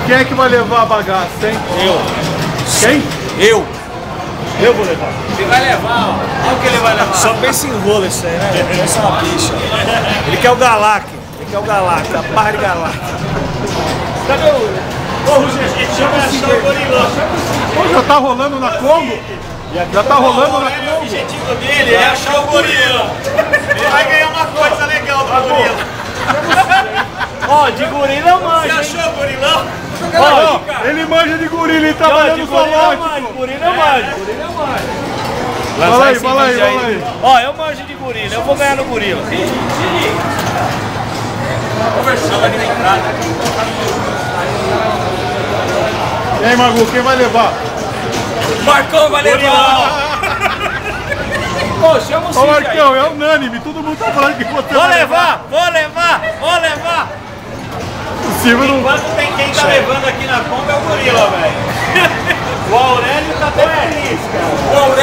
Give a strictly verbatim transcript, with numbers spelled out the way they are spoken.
Quem é que vai levar a bagaça, hein? Eu. Quem? Eu. Eu vou levar. Ele vai levar, ó. Olha o que ele vai levar. Só pensa em rolo isso aí, né? Essa é uma bicha. Ele quer o Galac. Ele quer o Galac, a barra de Galac. Cadê o... Ô, gente, chama achar o gorilão. Pô, já tá rolando na Congo? Já tá rolando na O Congo? objetivo dele é achar o gorila. Ele vai ganhar uma coisa legal do gorila. Ó, de gorila eu manjo, Você achou o gorilão? Ó, ele manja de gorila, ele trabalha no zoológico. Gorila eu manjo, gorila eu manjo. Fala aí, fala aí, fala aí. Ó, eu manjo de gorila, eu vou ganhar no gorila. Conversando aqui na entrada. E aí, Magu, quem vai levar? Marcão vai levar. Pô, chama o Ô, Cid aí. Marcão, é unânime, todo mundo tá falando que você Vou vai levar, vou levar, vou levar. O Silvio não... Enquanto tem quem tá levando aqui na Kombi é o gorila, velho. O Aurélio tá até feliz, cara.